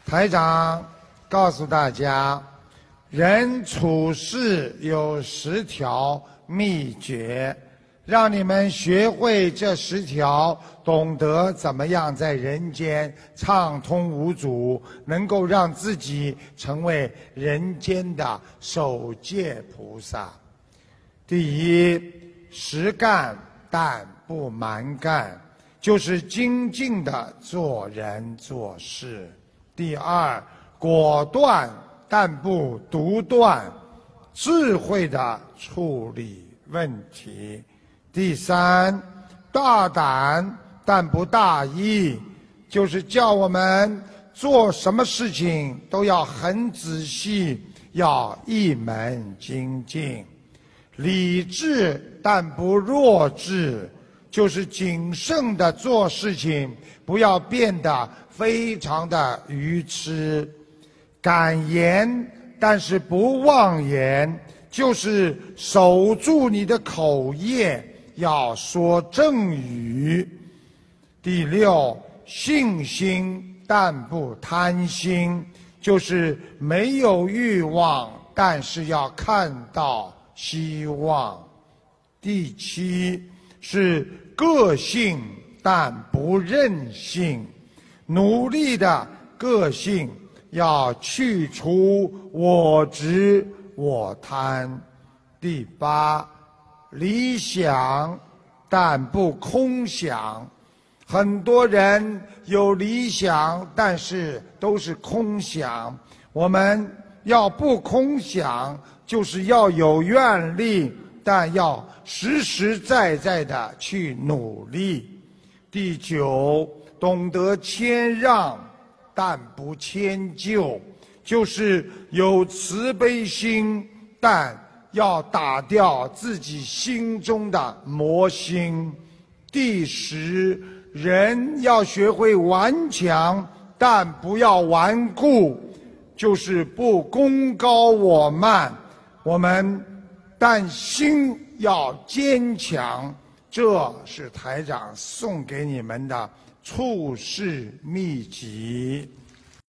台长告诉大家，人处事有10条秘诀，让你们学会这10条，懂得怎么样在人间畅通无阻，能够让自己成为人间的守戒菩萨。第一，实干但不蛮干，就是精进地做人做事。第二，果断但不独断，智慧地处理问题。第三，大胆但不大意，就是叫我们做什么事情都要很仔细，要一门精进。理智但不弱智，就是谨慎地做事情，不要变得非常的愚痴。敢言但是不妄言，就是守住你的口业，要说正语。第六，信心但不贪心，就是没有欲望，但是要看到希望。第七，是个性但不任性，努力的个性要去除我执我贪。第八，理想但不空想，很多人有理想，但是都是空想。我们要不空想，就是要有愿力，但要实实在在的去努力。第九，懂得谦让但不迁就，就是有慈悲心，但要打掉自己心中的魔心。第十，人要学会顽强，但不要顽固，就是不功高我慢，我们但心要坚强。这是台长送给你们的处世秘籍。